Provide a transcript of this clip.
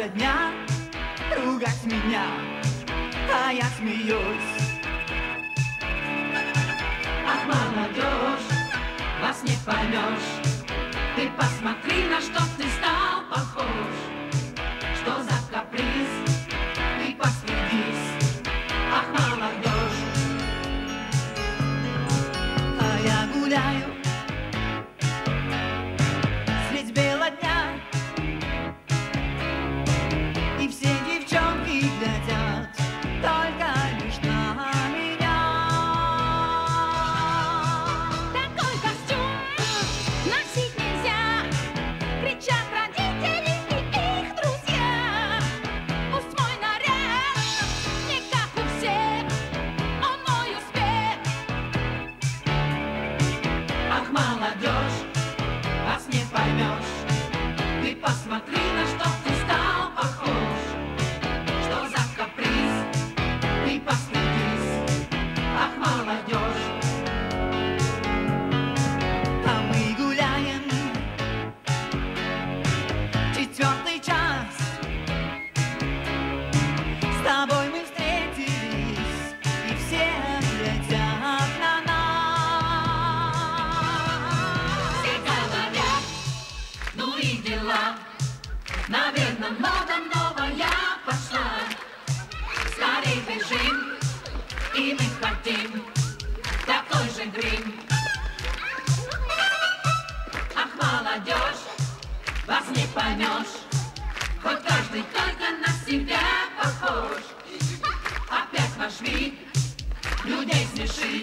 изо дня ругать меня, а я смеюсь. Ах, молодежь, вас не поймешь. Ты посмотри, на что ты стал похож. Что за каприз? Ты постыдись. Ах, молодежь. А я гуляю средь бела дня, и все девчонки глядят только лишь на меня. Такой костюм носить нельзя, кричат родители и их друзья. Пусть мой наряд не как у всех, он мой успех. Ах, молодежь, вас не поймешь. Ты посмотри, на что ты стал похож. Что за каприз? Ты постыдись. Ах, молодежь. А мы гуляем четвертый час. С тобой мы встретились, и все глядят на нас. Все говорят, ну и дела. Наверное, мода новая пошла. Скорей бежим, и мы хотим такой же грим. Ах, молодежь, вас не поймешь. Хоть каждый только на себя похож. Опять ваш вид людей смешит.